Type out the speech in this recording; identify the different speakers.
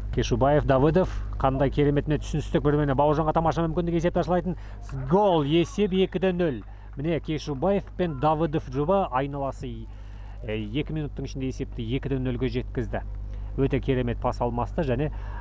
Speaker 1: Кешубаев, Давыдов қандай кереметіне түсіністік бірмене Бауыржанға тамаша мүмкіндік есепті ашылайтын гол. Есеп 2-0. Міне Кешубаев пен Давыдов жұбы айналасы 2 минуттың ішінде есепті 2-0-ге жеткізді. Өте керемет пас алмасты және